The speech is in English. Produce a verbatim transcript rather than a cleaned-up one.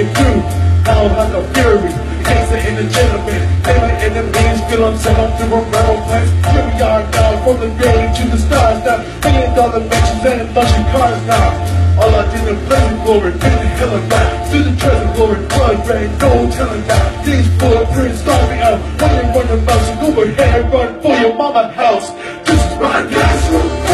came through. Now like a fury, the gangster and the gentleman. Taylor and the beans, feel I'm set up to a rental place. Here we are now, from the grave to the stars now. Million dollar mansions and luxury cars now. All I did is play with glory, bring the hell of God. Through the treasure glory, blood rain, no telling God. These footprints start me out. Running, running, mouse, go ahead, run for your mama house. This is my castle.